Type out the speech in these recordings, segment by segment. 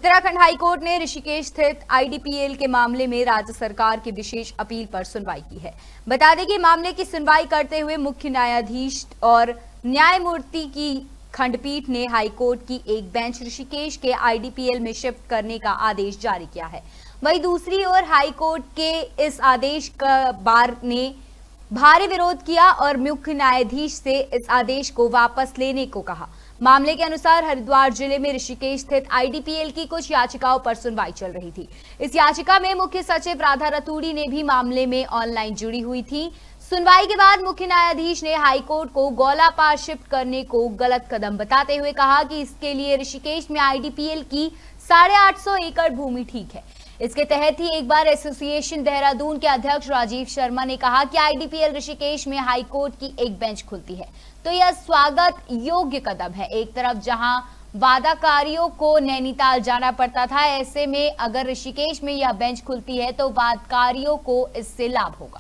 Uttarakhand high court ने ऋषिकेश स्थित IDPL के मामले में राज्य सरकार की विशेष अपील पर सुनवाई की है। बता दें कि मामले की सुनवाई करते हुए मुख्य न्यायाधीश और न्यायमूर्ति की खंडपीठ ने हाईकोर्ट की एक बेंच ऋषिकेश के आईडीपीएल में शिफ्ट करने का आदेश जारी किया है। वहीं दूसरी ओर हाईकोर्ट के इस आदेश का बार ने भारी विरोध किया और मुख्य न्यायाधीश से इस आदेश को वापस लेने को कहा। मामले के अनुसार हरिद्वार जिले में ऋषिकेश स्थित आईडीपीएल की कुछ याचिकाओं पर सुनवाई चल रही थी। इस याचिका में मुख्य सचिव राधा रतूड़ी ने भी मामले में ऑनलाइन जुड़ी हुई थी। सुनवाई के बाद मुख्य न्यायाधीश ने हाईकोर्ट को गौलापार शिफ्ट करने को गलत कदम बताते हुए कहा कि इसके लिए ऋषिकेश में आईडीपीएल की 850 एकड़ भूमि ठीक है। इसके तहत ही एक बार एसोसिएशन देहरादून के अध्यक्ष राजीव शर्मा ने कहा कि आईडीपीएल ऋषिकेश में हाईकोर्ट की एक बेंच खुलती है तो यह स्वागत योग्य कदम है। एक तरफ जहां वादाकारियों को नैनीताल जाना पड़ता था, ऐसे में अगर ऋषिकेश में यह बेंच खुलती है तो वादकारियों को इससे लाभ होगा।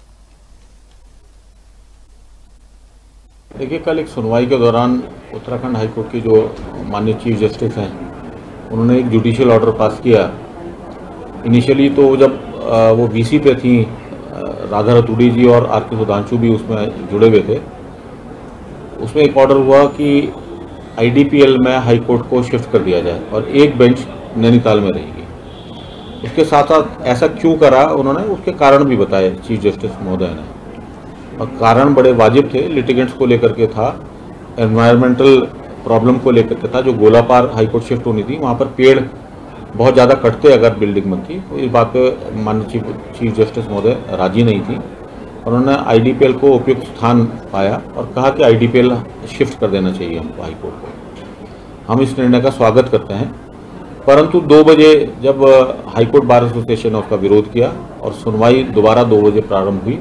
देखिए, कल एक सुनवाई के दौरान उत्तराखंड हाईकोर्ट की जो माननीय चीफ जस्टिस हैं, उन्होंने एक जुडिशियल ऑर्डर पास किया। इनिशियली तो जब वो वीसी पे थी, राधा रतूड़ी जी और आर.के. सुधांशु भी उसमें जुड़े हुए थे। उसमें एक ऑर्डर हुआ कि आईडीपीएल में हाईकोर्ट को शिफ्ट कर दिया जाए और एक बेंच नैनीताल में रहेगी। उसके साथ साथ ऐसा क्यों करा, उन्होंने उसके कारण भी बताए चीफ जस्टिस महोदय ने, और कारण बड़े वाजिब थे। लिटिगेंट्स को लेकर के था, एनवायरमेंटल प्रॉब्लम को लेकर के था। जो गोलापार हाईकोर्ट शिफ्ट होनी थी, वहाँ पर पेड़ बहुत ज़्यादा कटते अगर बिल्डिंग बनती, तो इस बात पे माननीय चीफ जस्टिस महोदय राजी नहीं थी। उन्होंने आईडीपीएल को उपयुक्त स्थान पाया और कहा कि आईडीपीएल शिफ्ट कर देना चाहिए हमको हाईकोर्ट को। हम इस निर्णय का स्वागत करते हैं, परंतु 2 बजे जब हाईकोर्ट बार एसोसिएशन ने उसका विरोध किया और सुनवाई दोबारा 2 बजे प्रारंभ हुई,